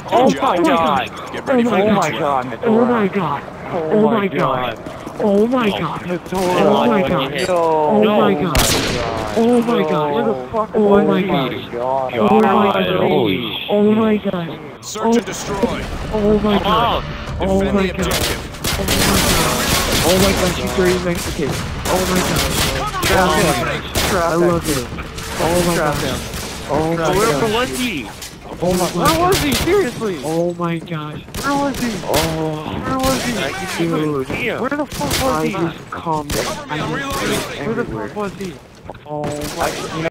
Oh Good my job, god. team. Get ready for the Oh next my one. god. Oh my god. Oh my god. Oh my god. Oh my god. Oh my god. Oh my god. Where the fuck Oh was my he? god. Oh my god. Holy Oh my god. Search and destroy. Oh my god. Oh Defend my the god. objective. Oh my god. Oh my god, she's dirty Mexican. Oh my god. Trap Oh him. my god. Trap I him. love him. Oh my Trap god. him. Oh my Where god. was he? Oh my Where god. was he? Seriously? Oh my gosh. Where was he? Oh. Where was he? Dude. Where the fuck was I he? just calmed down. I just Reloading. everywhere. Where the fuck was he? Oh my god.